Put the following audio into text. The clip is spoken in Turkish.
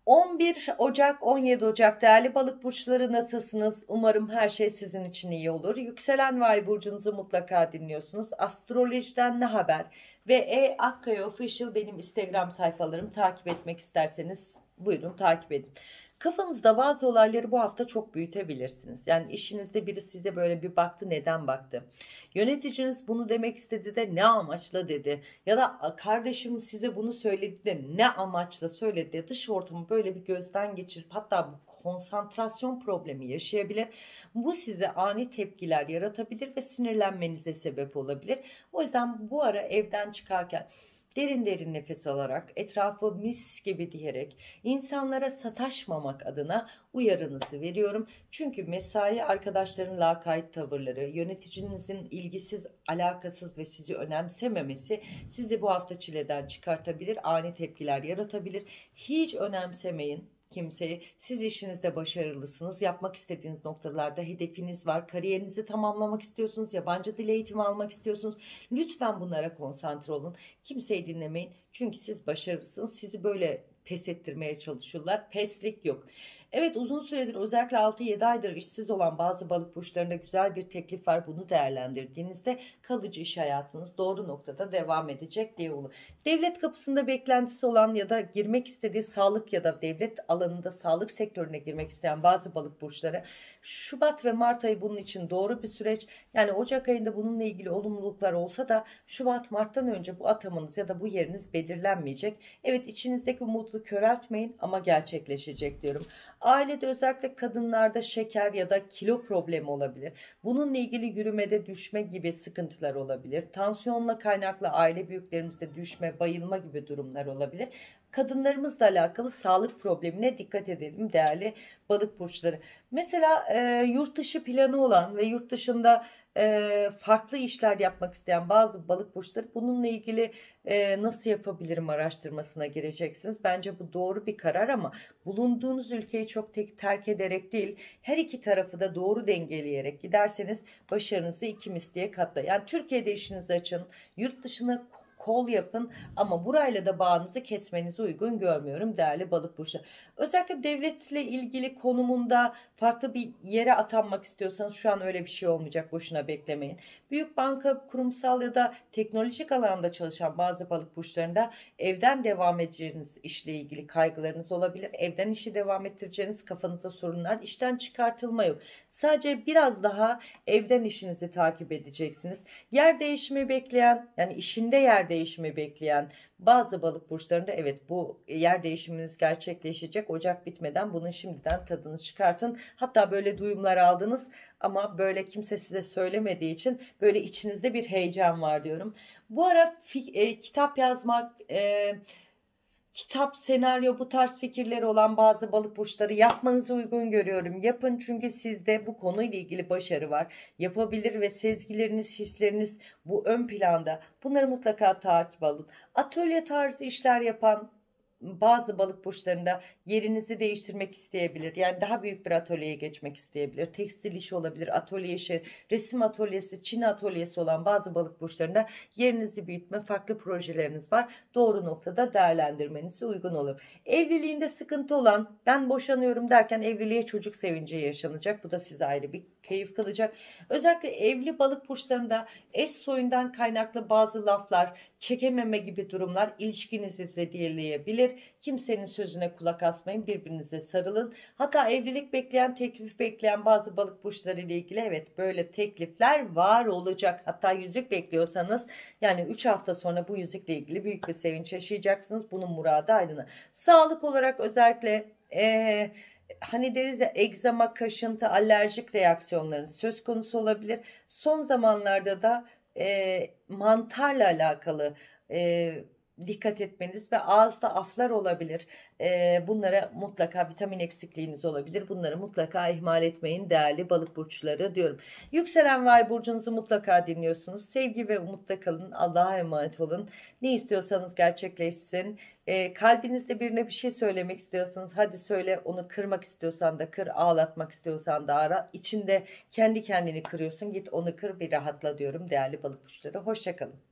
11 Ocak 17 Ocak değerli balık burçları nasılsınız? Umarım her şey sizin için iyi olur. Yükselen ve ay burcunuzu mutlaka dinliyorsunuz. Astrolojiden ne haber? Ve Akkaya Official benim Instagram sayfalarım. Takip etmek isterseniz buyurun takip edin. Kafanızda bazı olayları bu hafta çok büyütebilirsiniz. Yani işinizde biri size böyle bir baktı, neden baktı? Yöneticiniz bunu demek istedi de ne amaçla dedi? Ya da kardeşim size bunu söyledi de ne amaçla söyledi? Dış ortamı böyle bir gözden geçirip hatta bu konsantrasyon problemi yaşayabilir. Bu size ani tepkiler yaratabilir ve sinirlenmenize sebep olabilir. O yüzden bu ara evden çıkarken derin derin nefes alarak, etrafı mis gibi diyerek, insanlara sataşmamak adına uyarınızı veriyorum. Çünkü mesai arkadaşların lakayt tavırları, yöneticinizin ilgisiz, alakasız ve sizi önemsememesi sizi bu hafta çileden çıkartabilir, ani tepkiler yaratabilir. Hiç önemsemeyin kimseyi. Siz işinizde başarılısınız. Yapmak istediğiniz noktalarda hedefiniz var. Kariyerinizi tamamlamak istiyorsunuz. Yabancı dil eğitimi almak istiyorsunuz. Lütfen bunlara konsantre olun. Kimseyi dinlemeyin. Çünkü siz başarılısınız. Sizi böyle pes ettirmeye çalışıyorlar. Peslik yok. Evet, uzun süredir özellikle 6-7 aydır işsiz olan bazı balık burçlarında güzel bir teklif var. Bunu değerlendirdiğinizde kalıcı iş hayatınız doğru noktada devam edecek diye olur. Devlet kapısında beklentisi olan ya da girmek istediği sağlık ya da devlet alanında sağlık sektörüne girmek isteyen bazı balık burçları Şubat ve Mart ayı bunun için doğru bir süreç. Yani Ocak ayında bununla ilgili olumluluklar olsa da Şubat Mart'tan önce bu atamanız ya da bu yeriniz belirlenmeyecek. Evet, içinizdeki umudu köreltmeyin ama gerçekleşecek diyorum. Ailede özellikle kadınlarda şeker ya da kilo problemi olabilir. Bununla ilgili yürümede düşme gibi sıkıntılar olabilir. Tansiyonla kaynaklı aile büyüklerimizde düşme, bayılma gibi durumlar olabilir. Kadınlarımızla alakalı sağlık problemine dikkat edelim değerli balık burçları. Mesela yurt dışı planı olan ve yurt dışında farklı işler yapmak isteyen bazı balık burçları bununla ilgili nasıl yapabilirim araştırmasına gireceksiniz. Bence bu doğru bir karar ama bulunduğunuz ülkeyi çok terk ederek değil, her iki tarafı da doğru dengeleyerek giderseniz başarınızı iki misliye katlar. Yani Türkiye'de işinizi açın, yurt dışına kol yapın ama burayla da bağınızı kesmenizi uygun görmüyorum değerli balık burçları. Özellikle devletle ilgili konumunda farklı bir yere atanmak istiyorsanız şu an öyle bir şey olmayacak, boşuna beklemeyin. Büyük banka, kurumsal ya da teknolojik alanda çalışan bazı balık burçlarında evden devam edeceğiniz işle ilgili kaygılarınız olabilir. Evden işi devam ettireceğiniz kafanıza sorunlar, işten çıkartılma yok. Sadece biraz daha evden işinizi takip edeceksiniz. Yer değişimi bekleyen, yani işinde yer değişimi bekleyen bazı balık burçlarında evet bu yer değişiminiz gerçekleşecek. Ocak bitmeden bunun şimdiden tadını çıkartın. Hatta böyle duyumlar aldınız ama böyle kimse size söylemediği için böyle içinizde bir heyecan var diyorum. Bu ara kitap yazmak, kitap, senaryo, bu tarz fikirleri olan bazı balık burçları yapmanızı uygun görüyorum. Yapın çünkü sizde bu konuyla ilgili başarı var. Yapabilir ve sezgileriniz, hisleriniz bu ön planda. Bunları mutlaka takip alın. Atölye tarzı işler yapan bazı balık burçlarında yerinizi değiştirmek isteyebilir. Yani daha büyük bir atölyeye geçmek isteyebilir. Tekstil işi olabilir, atölye işi, resim atölyesi, Çin atölyesi olan bazı balık burçlarında yerinizi büyütme, farklı projeleriniz var. Doğru noktada değerlendirmenize uygun olur. Evliliğinde sıkıntı olan, ben boşanıyorum derken evliliğe çocuk sevinci yaşanacak. Bu da size ayrı bir keyif kılacak. Özellikle evli balık burçlarında eş soyundan kaynaklı bazı laflar, çekememe gibi durumlar ilişkinizi zedeleyebilir. Kimsenin sözüne kulak asmayın, birbirinize sarılın. Hatta evlilik bekleyen, teklif bekleyen bazı balık burçları ile ilgili evet böyle teklifler var olacak. Hatta yüzük bekliyorsanız yani 3 hafta sonra bu yüzükle ilgili büyük bir sevinç yaşayacaksınız. Bunun muradı aydın. Sağlık olarak özellikle hani deriz ya, egzama, kaşıntı, alerjik reaksiyonlarınız söz konusu olabilir. Son zamanlarda da mantarla alakalı dikkat etmeniz ve ağızda aflar olabilir. Bunlara mutlaka vitamin eksikliğiniz olabilir. Bunları mutlaka ihmal etmeyin değerli balık burçları diyorum. Yükselen ve ay burcunuzu mutlaka dinliyorsunuz. Sevgi ve umutta kalın. Allah'a emanet olun. Ne istiyorsanız gerçekleşsin. Kalbinizde birine bir şey söylemek istiyorsanız hadi söyle, onu kırmak istiyorsan da kır, ağlatmak istiyorsan da ara. İçinde kendi kendini kırıyorsun, git onu kır, bir rahatla diyorum değerli balık burçları. Hoşça kalın.